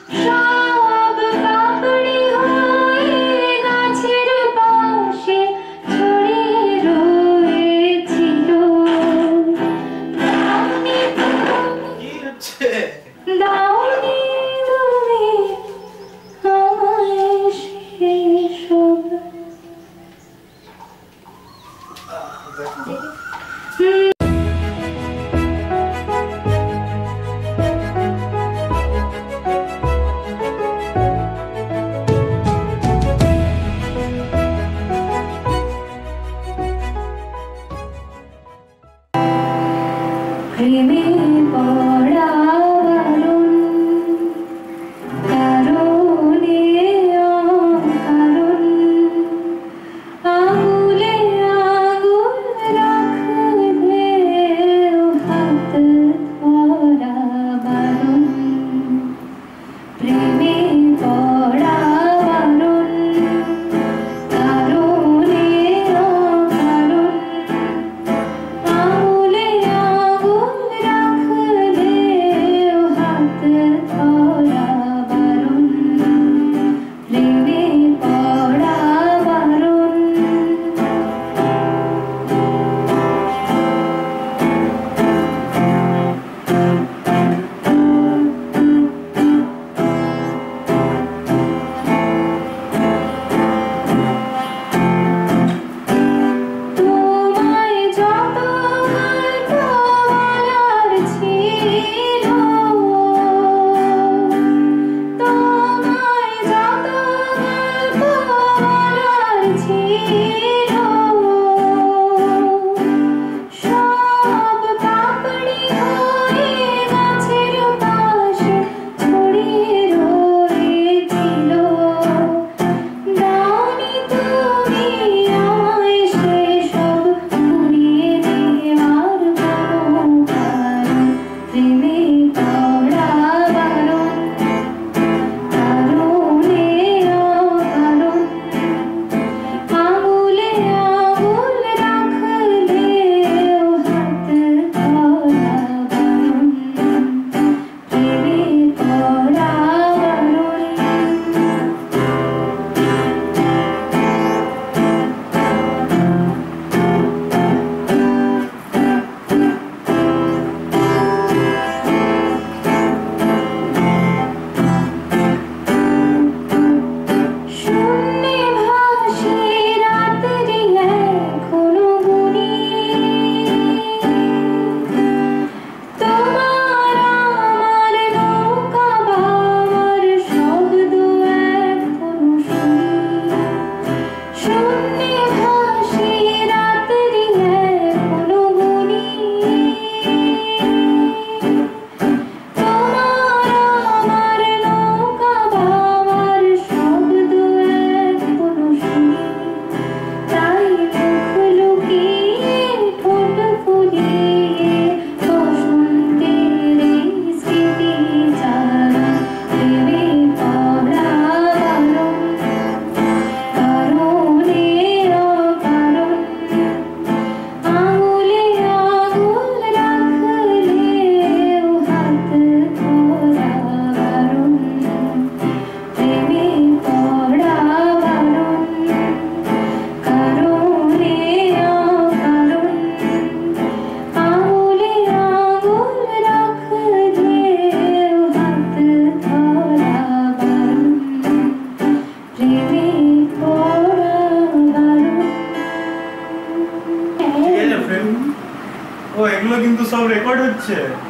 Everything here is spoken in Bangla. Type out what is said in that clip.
प्रेमे पड़ा वरुण कारुणे कारुण आंगुले आंगुल रख दे हाथ थोड़ा वरुण प्रेमे पड़ा वरुण कारुणे कारुण आंगुले आंगुल रख दे हाथ थोड़ा वरुण प्रेमे पड़ा वरुण তোমায় যত গল্প বলার ছিল তোমায় যত গল্প বলার ছিল সব পাপড়ি হয়ে গাছের পাশে ছড়িয়ে রয়েছিল দাওনি তুমি আমায় সেসব পুড়িয়ে দেওয়ার কোনো কারণ প্রেমে পড়া বারণ কারণে অকারণ আঙুলে আঙুল রাখলেও হাত ধরা বারণ প্রেমে পড়া বারণ শূন্যে ভাসে রাত্রি এখনো গুনি তোমার আমার নৌকা বাবার শব্দ এখনো শুনি শূন্যে ভাসে রাত্রি এখনো গুনি তোমার আমার নৌকা বাবার শব্দ এখনো শুনি তাই মুখ লুকিয়ে ঠোঁট ফুলিয়ে বসন্তের এই স্মৃতি জাগান প্রেমে পড়া বারণ কারণে অকারণ আঙুলে আঙুল রাখলেও হাত ধরা বারণ প্রেমে পড়া বারণ কারণে অকারণ আঙুলে আঙুল রাখলেও হাত ধরা বারণ প্রেমে পড়া বারণ ঠিক আছে ফ্রেন্ড ও এগুলো কিন্তু সব রেকর্ড হচ্ছে